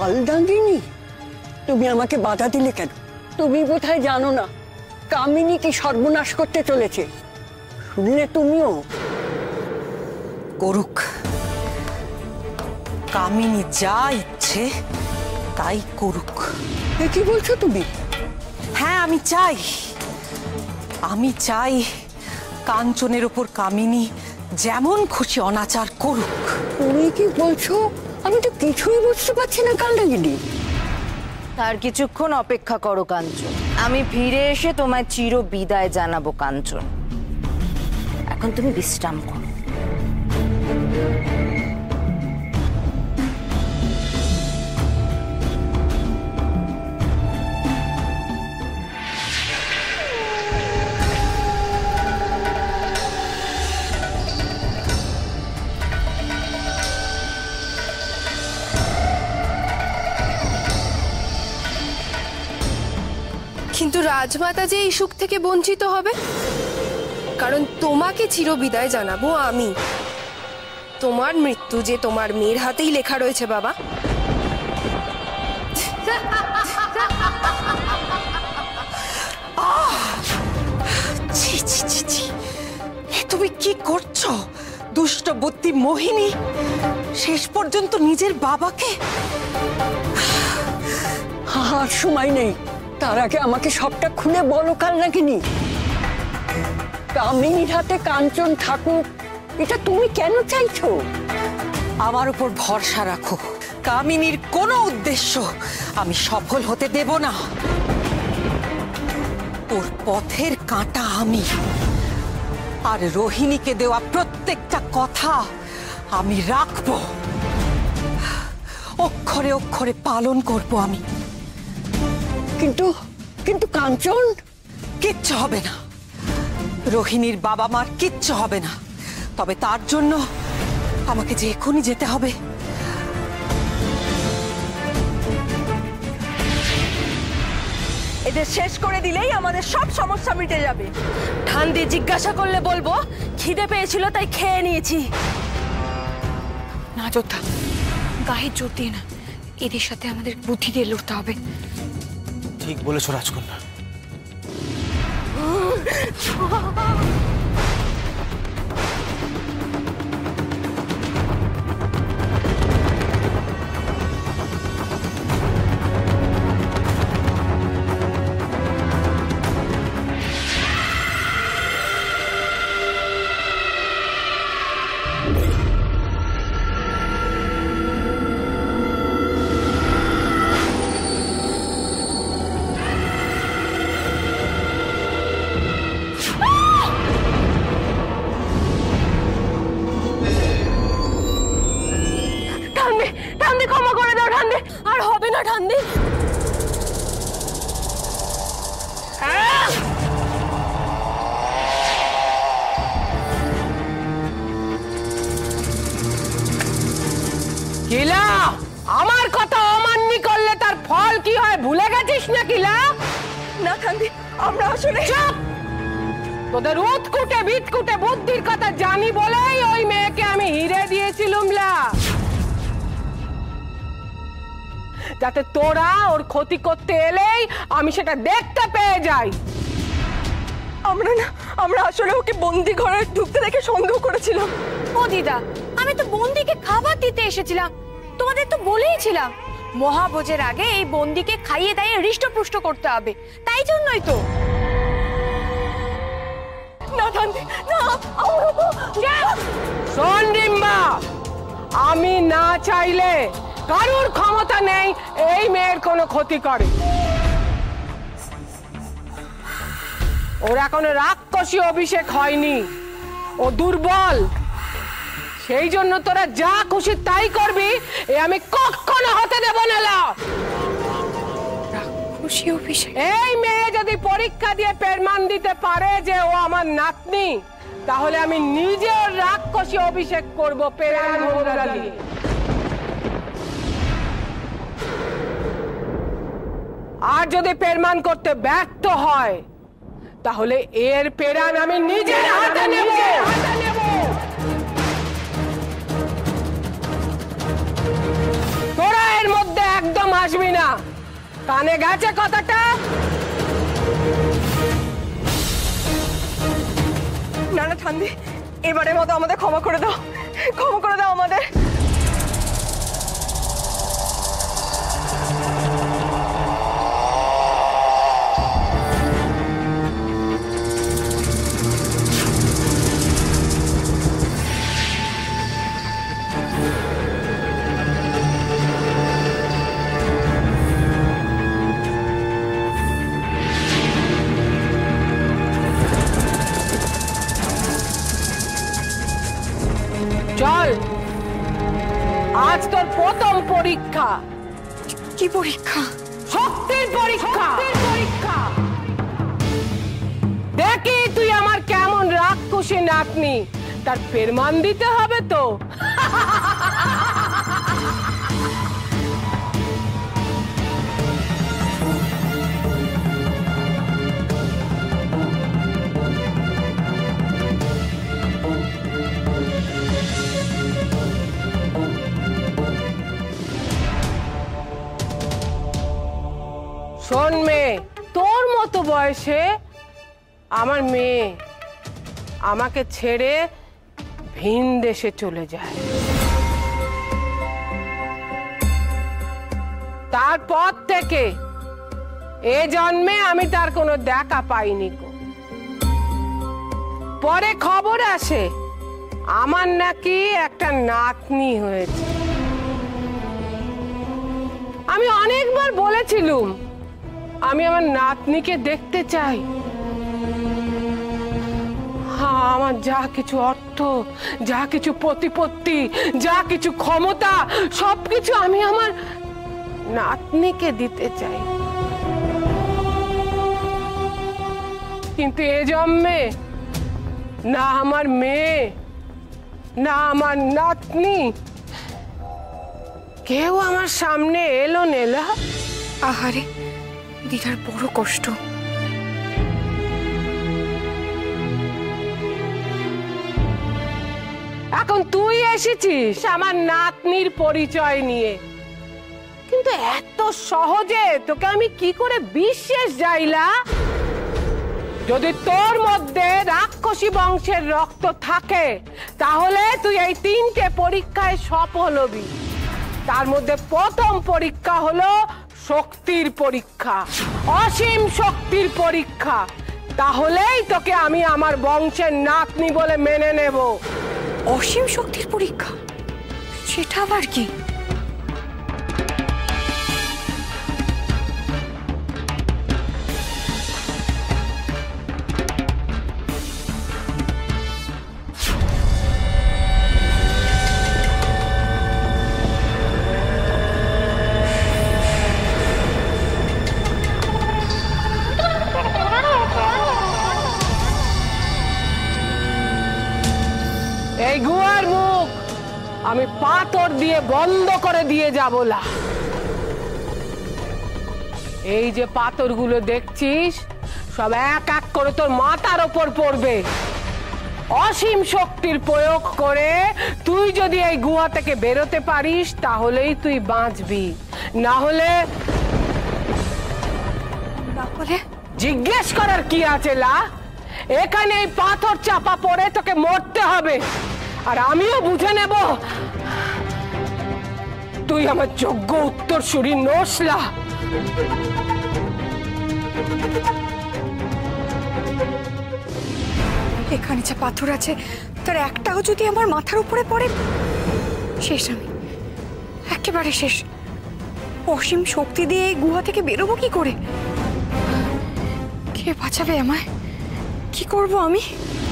কালডাঙ্গিনী, তুমি আমাকে বাধা দিলে কেন? তুমি বোধহয় জানো না কামিনী কি সর্বনাশ করতে চলেছে। শুনলে তুমিও? করুক, কামিনী যা ইচ্ছে তাই করুক। কি বলছো তুমি? হ্যাঁ, আমি চাই কাঞ্চনের ওপর কামিনী যেমন খুশি অনাচার করুক। তুমি কি বলছো? আমি তো কিছুই বুঝতে পারছি না কালডাঙ্গিনী। তার কিছুক্ষণ অপেক্ষা করো কাঞ্চন, আমি ফিরে এসে তোমায় চির বিদায় জানাবো কাঞ্চন। এখন তুমি বিশ্রাম করো। কিন্তু রাজমাতা যে এই সুখ থেকে বঞ্চিত হবে, কারণ তোমাকে চিরবিদায় জানাবো আমি। তোমার মৃত্যু যে তোমার মেয়ের হাতেই লেখা রয়েছে বাবা। তুমি কি করছো দুষ্ট বুদ্ধি মোহিনী? শেষ পর্যন্ত নিজের বাবাকে। আর সময় নেই, তার আগে আমাকে সবটা খুলে বলো কালডাঙ্গিনী। কামিনীর হাতে কাঞ্চন থাকুক, এটা তুমি কেন চাইছো? আমার উপর ভরসা রাখো, কামিনীর কোনো উদ্দেশ্য আমি সফল হতে দেব না। ওর পথের কাঁটা আমি, আর রোহিণীকে দেওয়া প্রত্যেকটা কথা আমি রাখবো, অক্ষরে অক্ষরে পালন করব আমি। কিন্তু কিন্তু কাঞ্চন? কিচ্ছু হবে না, রোহিণীর বাবা মার কিচ্ছু হবে না। তবে তার জন্য আমাকে যে এখনই যেতে হবে। এদের শেষ করে দিলেই আমাদের সব সমস্যা মিটে যাবে। ঠান্ডি জিজ্ঞাসা করলে বলবো খিদে পেয়েছিল তাই খেয়ে নিয়েছি। না যোদ্ধা, গায়ে জোর দিয়ে না, এদের সাথে আমাদের বুদ্ধি দিয়ে লড়তে হবে। ঠিক বলেছো রাজকন্যা। ঠান্ডি ক্ষমা করে দাও ঠান্ডি, আর হবে না ঠান্ডি। কিলা, আমার কথা অমান্য করলে তার ফল কি হয় ভুলে গেছিস না কিলা? না ঠান্ডি, আমরা আসলে চুপ! তোদের উৎকুটে বিৎকুটে বুদ্ধির কথা জানি বলেই ওই মেয়েকে আমি হিরে দিয়েছিলাম লা, যাতে তোরা ওর ক্ষতি করতে এলেই আমি সেটা দেখতে পেয়ে যাই। আমরা আসলে ওকে বন্দি ঘরে ঢুকতে দেখে সন্দেহ করেছিলাম। ও দিদা, আমি তো বন্দিকে খাবার দিতে এসেছিলাম, তোমাদের তো বলেইছিলাম মহাভোজের আগে এই বন্দিকে খাইয়ে দাইয়ে হৃষ্টপুষ্ট করতে হবে, তাই জন্যই তো। না ঠান্ডি না, শোন ডিম্বা, আমি না চাইলে কারোর ক্ষমতা নেই এই মেয়ের কোনো ক্ষতি করে। ওর এখনো রাক্ষসী অভিষেক হয়নি, ও দুর্বল। সেই জন্য তোরা যা খুশি তাই করবি, এ আমি কখনো হতে দেব না। রাক্ষসী অভিষেক? এই মেয়ে যদি পরীক্ষা দিয়ে প্রমাণ দিতে পারে যে ও আমার নাতনি, তাহলে আমি নিজে ওর রাক্ষসী অভিষেক করবো পেরান মুদ্রা দিয়ে। আর যদি প্রমাণ করতে ব্যর্থ হয়, তাহলে এর পেরান আমি নিজের হাতে নেব। তোরা এর মধ্যে একদম আসবি না, কানে গেছে কথাটা? না না ঠান্দি, এবারের মতো আমাদের ক্ষমা করে দাও, ক্ষমা করে দাও আমাদের। চল, আজ তোর প্রথম পরীক্ষা। কি পরীক্ষা? শক্তির পরীক্ষা। দেখি তুই আমার কেমন রাক্ষসী নাতনি, তার প্রমাণ দিতে হবে তো। শোন মেয়ে, তোর মতো বয়সে আমার মেয়ে আমাকে ছেড়ে ভিন দেশে চলে যায়, তারপর থেকে এ জন্মে আমি তার কোনো দেখা পাইনি গো। পরে খবর আসে আমার নাকি একটা নাতনি হয়েছে। আমি অনেকবার বলেছিলুম আমি আমার নাতনিকে দেখতে চাই। হ্যাঁ, আমার যা কিছু অর্থ, যা কিছু প্রতিপত্তি, যা কিছু ক্ষমতা, সবকিছু আমি আমার নাতনিকে দিতে চাই। কিন্তু এ জন্মে না আমার মেয়ে, না আমার নাতনি, কেউ আমার সামনে এলো নেলা। আহারে, দিদার বড় কষ্ট। এখন তুই এসেছিস আমার নাতনির পরিচয় নিয়ে, কিন্তু এত সহজে তোকে আমি কি করে বিশ্বাস যাইলা? যদি তোর মধ্যে রাক্ষসী বংশের রক্ত থাকে তাহলে তুই এই 3টে পরীক্ষায় সফল হবি। তার মধ্যে প্রথম পরীক্ষা হলো শক্তির পরীক্ষা, অসীম শক্তির পরীক্ষা। তাহলেই তোকে আমি আমার বংশের নাতনি বলে মেনে নেব। অসীম শক্তির পরীক্ষা? সেটা আবার কি? এই গুহার মুখ আমি পাথর দিয়ে বন্ধ করে দিয়ে যাব না। এই যে পাথরগুলো দেখছিস সব এক এক করে তোর মাথার ওপর পড়বে। অসীম শক্তির প্রয়োগ করে তুই যদি এই গুহা থেকে বেরোতে পারিস তাহলেই তুই বাঁচবি, না হলে জিজ্ঞেস করার কি আছে লা? এখানে এই পাথর চাপা পড়ে তোকে মরতে হবে, আর আমিও বুঝে নেব তুই আমার যোগ্য উত্তরসূরি নসলা। এখানে যা পাথর আছে তার একটাও যদি আমার মাথার উপরে পড়ে, শেষ আমি, একেবারে শেষ। অসীম শক্তি দিয়ে এই গুহা থেকে বেরোবো কি করে? কে বাঁচাবে আমায়? কি করব আমি?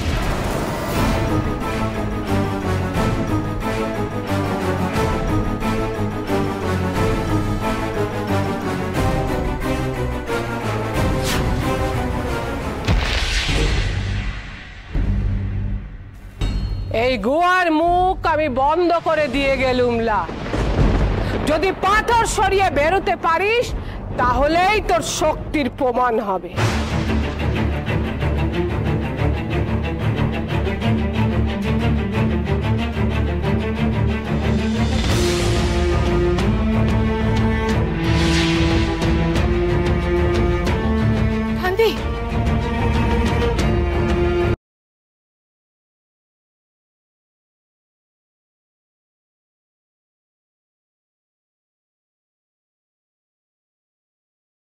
এই গুহার মুখ আমি বন্ধ করে দিয়ে গেলুম লা। যদি পাথর সরিয়ে বেরোতে পারিস তাহলেই তোর শক্তির প্রমাণ হবে।